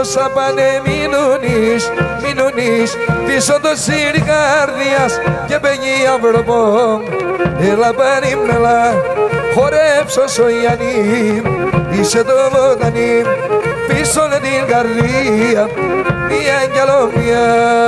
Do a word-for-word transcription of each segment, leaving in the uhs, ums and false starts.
όσα πάνε μείνουνεις, μείνουνεις πίσω το σύρι καρδιάς και παίγει αυροπό. Έλα παρήμελα, χορέψω σογιανή, είσαι το βοτανί, πίσω την καρδία, μια κι άλλο μια.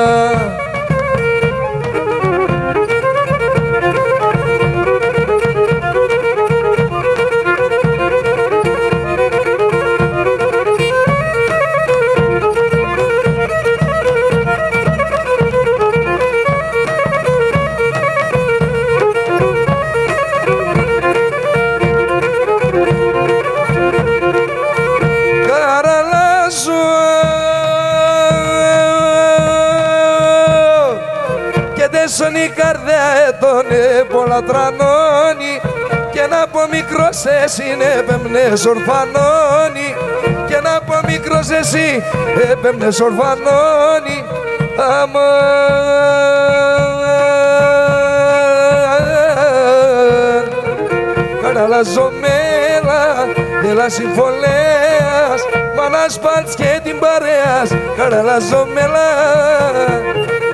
Η καρδιά έτωνε πολλά τρανώνει και να από μικρός εσύ έπαιρνες ορφανώνει και να από μικρός εσύ έπαιρνες ορφανώνει. Αμάν καραλαζομέλα, έλα συμφωλέας, μ' ανασπάλτς και την παρέας καραλαζομέλα.